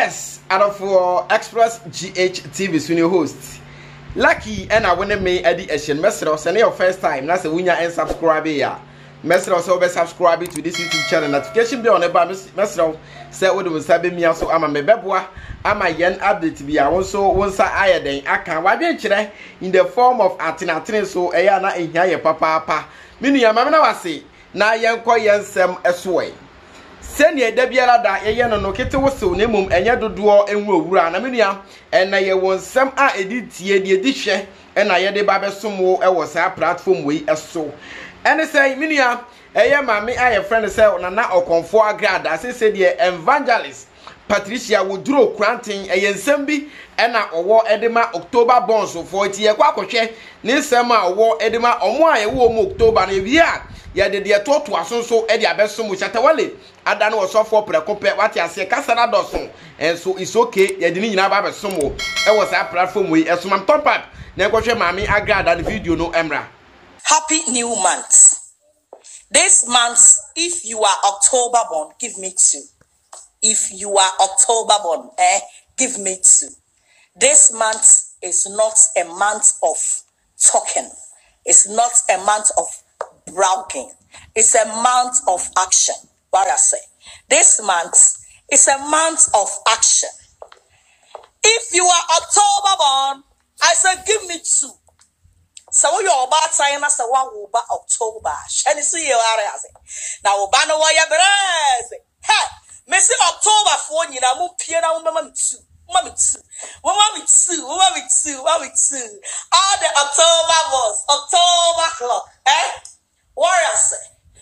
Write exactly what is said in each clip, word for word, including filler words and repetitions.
Yes, out of for Express G H T V, Sunny host. Lucky and I want me edition. Mesro, send your first time. That's a winner and subscribe here. Mesro, so be subscribe to this YouTube channel. Notification be on the bar. Mesro, say what we say. Me also, I'm a mebebwa. I'm a young update. Be also once I then I can. Why be in the form of Atina Atina? So I am not in here, papa. Papa. Mini, I'm not say. Na young koy young sem esway. Send ye debiara da ye no no kete wo so ne mum enye dodo enwo wura na menua en na ye won sem a editie de edihwe en na ye de ba besom wo e wo sa platform we eso en say menua eye ma me aye friend say na na okonfo agrada say say de evangelist Patricia Woduro Krantin eye nsem bi en na owo edema October bonds for tie kwa kwhwe ne nsem a owo edema omo a ye wo mo October na wi a ye de de to to asonso e de abesom chatawale ada no so for prekope wati ase kasa na doso and so it's okay ye de ni nyina ba besom wo e wo sa platform we esomam top up na kwhwe mami agrada the video no emra. Happy new month. This month, if you are October born, give me two. If you are October born, eh, give me two. This month is not a month of talking. It's not a month of bragging. It's a month of action. What I say. This month is a month of action. If you are October born, I said give me two. So you are about saying as a one over October. Shall you see your areas? Now, Obano wire braze. Hey, Messi October for you now, move piano, mamma two. Mommy two. Mommy two. Mommy two. Mommy two. All the October was October clock. Eh? Warrior say.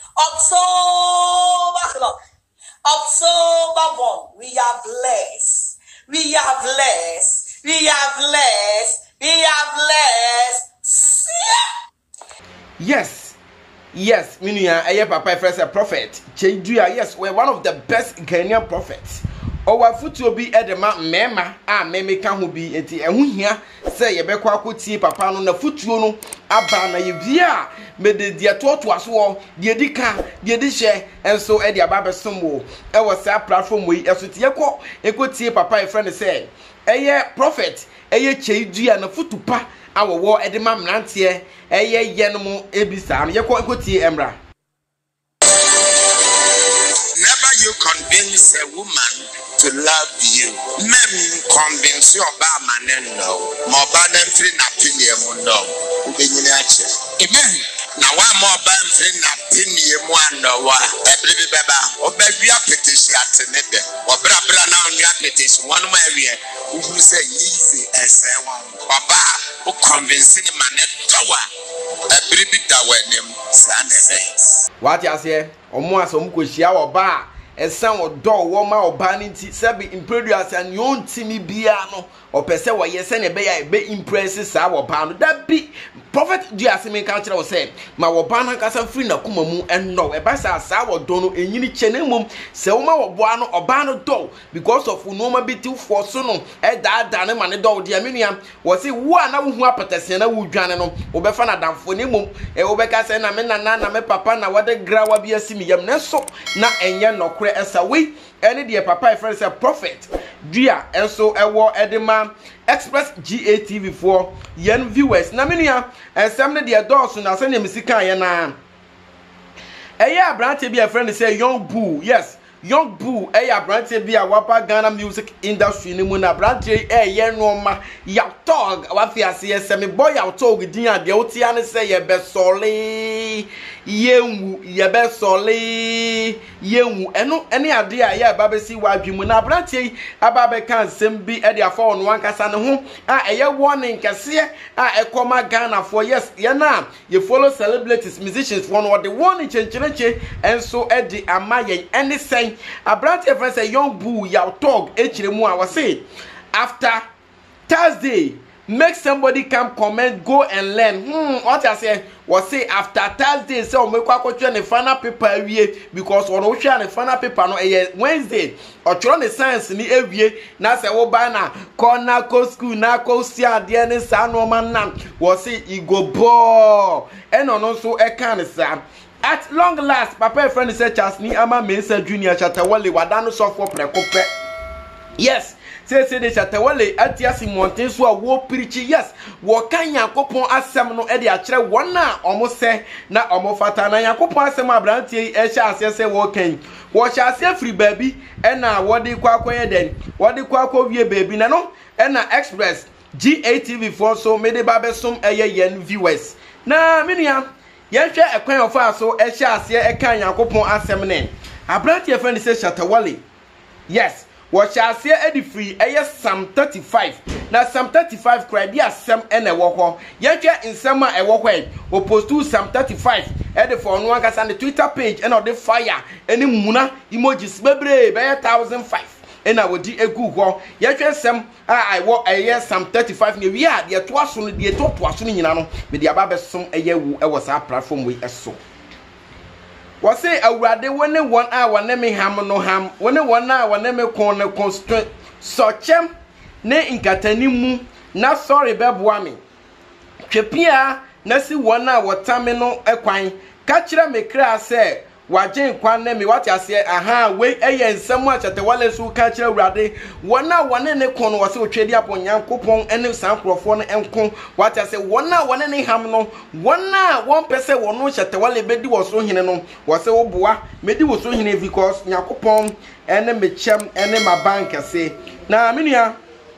October clock. October one. We are blessed. We are blessed. We are blessed. We are blessed. Yes. Yes, Minia, aye papa first a prophet. Cheduya, yes, we're one of the best Ghanaian prophets. Our future be at the mount mema, ah, meme can who be at the here, say a bequa could see papa on the future no, abana yvia, made the dear taught to us war, dear dica, dear dishe, and so at the ababa sumo. I was a platform we as with Yako, a could see papa a friend said, aye, prophet, aye, cheduya and a foot to pa, our war at the mam nantier, aye, yanamo, ebisa, Yako could see Emra. Never you convince a woman to love you. Men convince you about man no. More than three napinium no. Amen. Now one more band three napinium one no. Every baba or baby petition at the net or brabra now your petition one way who say easy and say one. Baba who convincing man tower. Every bit that when him son. What you say? Or more some kushia or bar. And some or door warmer or banning sabi impredious and yon timmy biano or perse wa yes and a bay be impresses our pound that be prophet Jasmine culture was said my wabana casa free na kumamu and no a basa sour dono and yini chenemum selma or buano or bano do because of unoma be too for sono at that dana man do the aminium was it one who apatesena would janano or befana down for nimum a obeka sena mena nana me papa na what the grawa be a simium neso na enya no as a way, any dear papa friends a prophet, dear, and so a war edema Express G A T V for young viewers. Naminia, and some of the adults and I send him Sika yana. A year brand to be a friend say young boo, yes. Young boo, a ya brand to be a wapa Ghana music industry in Muna brand a year no ma ya tog, what ya see a semi boy out tog, dear, the Otiana say a best solely. Yen ye be sole yen eno any idea ya baba si wadwemu na brante ababe kan sem bi e dia for no ankasa ne ho a eye warning kase a ekoma Ghana for yes ye na ye follow celebrities musicians one what the warning chenchereche enso e di amayen any sen abrante friend say young boo ya talk e kiremu a wase after Thursday make somebody come comment go and learn hmm what I say was say after Thursday so make kwa kwatwa ne final paper awie because one wo hwa ne final paper no eh Wednesday or tro ne science ni awie na say wo ba na corner co school na co si ade ne sa no man na was say e go ball and no so e kan sa at long last papa friend say Charles ni ama Mensa Junior Chatawale wadano so for prekope yes say say de Shatawale atiasi monten so a wo preach yes wo kan Yakopon asem no e de akere won a omo se na omo fata na Yakopon asem abrantie e hya ase se wo kan wo hya ase free baby e na wo de kwa akwa den wo de kwa akwa wie baby na no e na express G A T V for so me de ba besom eye yen viewers na menua yen hwe ekwan ofa so e hya ase e kan Yakopon asem ne abrantie friend say Shatawale yes what shall say Eddie free a Psalm thirty-five. Now Psalm thirty-five cry dear Sam and a walk. Yanka in summer a walkway or post to Psalm thirty-five at the phone one on the Twitter page and on the fire any muna emojis bebre by a thousand five. And I would do a good walk. Yanka Sam I walk a year Psalm thirty-five near we are the twice on the top was in Yano with the Ababa some a year was our platform with a so. Was say a rade when one hour name ham no ham when one hour name corner constraint so chem ne inkatanimu na sorry beboami twepia na si one hour time no ekwan ka kire me kra say wajen kwan na me what ase aha we eye nsam a Shatawale so ka kire rade one hour ne kon no was otwedi apon Yankopon ene san krofo no enko what ase one hour ne ham no one hour one person won no Shatawale bedi wo so hene no was wo boa medi wo so hene because Yankopon ene me chem ene ma bank ase na menua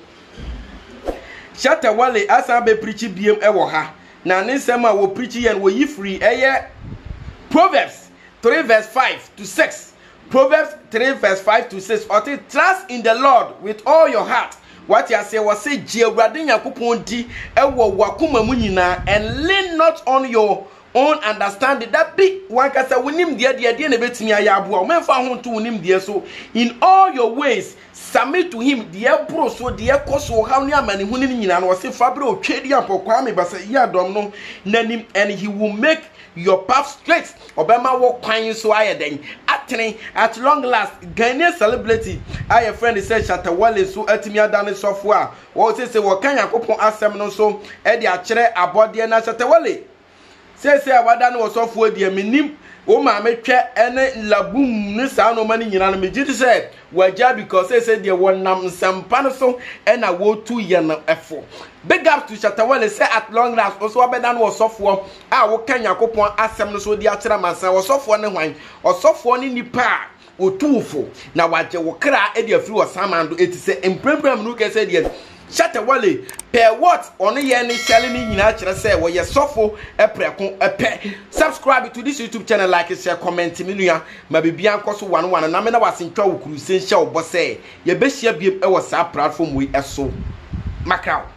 Shatawale asa be preach biem e wo ha na ne nsam a wo preach yen wo yi free eye Proverbs three verse five to six. Proverbs three verse five to six. Or trust in the Lord with all your heart. What you say was say Jeowrade Yakopon di e wo wakuma mu nyina and lean not on your own understanding. That big one can say winim dia dia dia na betimi ayaboa. O memfa ho to winim dia so in all your ways submit to him dia bro so dia koso how ni amani hu ni nyina no say fabre o twedi ampokwa me basa ya dom no nanim and he will make your path straight. Obama walk kwan so aye den atene at long last Ghanaian celebrity aye friend say Shatawale so atimi adane sofo a wo say say wo kan Yakopon asem no so e de akere abode na Shatawale say say awada no sofo de menim o ma metwe ene labum ni sa no mani nyina no megidi say waja because say say de wonam nsampa no so e na wo tu ye no efo. Big up to Shatawale say at long last also abeda no sofo a wo kan Yakopon asem no so de akere mansa wo sofo ne hwan o sofo ni nipa otufo na waje wo kra e de afiri wo samando eti say emprempram no ke say de Shatawale per what on ye ni shele ni nyina kire say wo ye sofo e preko e pe. Subscribe to this YouTube channel, like, share, comment me nua ma bibia nkoso one one na me na wasentwa wo kuru se nhyɛ wo bo say ye be share biem e wo sa platform we eso Macau.